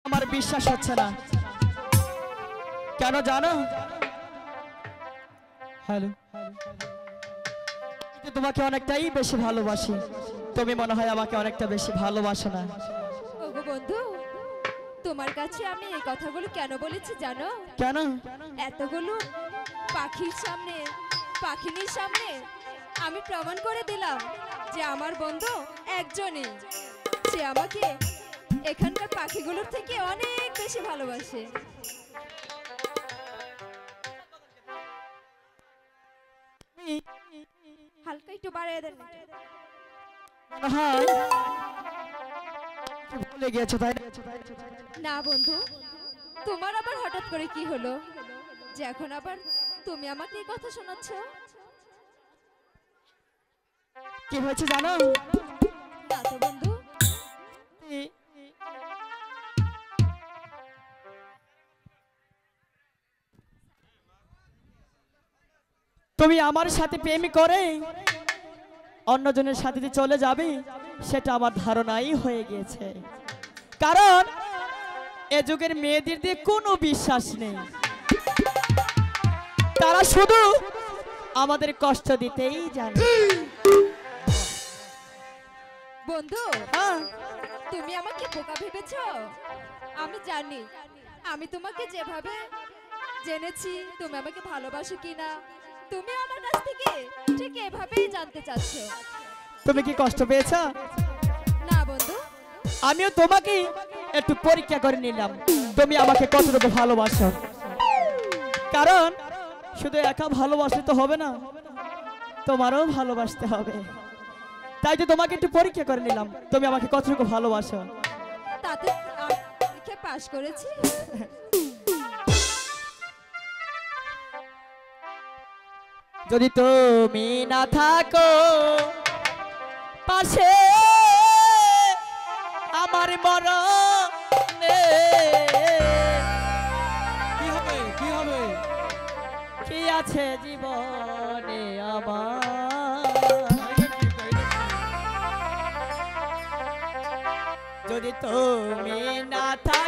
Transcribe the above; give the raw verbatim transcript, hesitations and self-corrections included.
আমার বিশ্বাস হচ্ছে না কেন জানো হ্যালো তোমাকে অনেকটাই বেশি ভালোবাসি তুমি মনে হয় আমাকে অনেকটা বেশি ভালোবাসো না ওগো বন্ধু তোমার কাছে আমি এই কথাগুলো কেন বলেছি জানো কেন এতগুলো পাখির সামনে পাখিনীর সামনে আমি প্রমাণ করে দিলাম যে আমার বন্ধু একজনই সে আমাকে এখানকার পাখিগুলোর থেকে অনেক বেশি ভালোবাসে হালকা একটু বাড়িয়ে দেন ভুলে গিয়েছো তাই না বন্ধু তোমার আবার হঠাৎ করে কি হলো যে এখন আবার তুমি আমাকে এই কথা শোনাচ্ছ কি হয়েছে জানো না তো বন্ধু তুমি আমার সাথে প্রেম করে অন্যজনের সাথে যে চলে যাবে সেটা আমার ধারণাই হয়ে গিয়েছে কারণ এ যুগের মেয়েদের দিয়ে কোনো বিশ্বাস নেই তারা শুধু আমাদের কষ্ট দিতেই জানে বন্ধু হ্যাঁ তুমি আমাকে বোকা ভেবেছো আমি জানি আমি তোমাকে যেভাবে জেনেছি তুমি আমাকে ভালোবাসো কিনা তুমি আমার কাছ থেকে ঠিক এভাবেই জানতে চাচ্ছ তুমি কি কষ্ট পেয়েছো না বন্ধু আমিও তোমাকে একটু পরীক্ষা করে নিলাম তুমি আমাকে কতটুকু ভালোবাসো কারণ শুধু একা ভালোবাসলে তো হবে না তোমারও ভালোবাসতে হবে তাই তো তোমাকে একটু পরীক্ষা করে নিলাম তুমি আমাকে কতটুকু ভালোবাসো তাতে পরীক্ষা পাস করেছি যদি তুমি না থাকো পাশে আমার মরণে কি হবে কি হবে কি আছে জীবনে আমার যদি তুমি না থাকো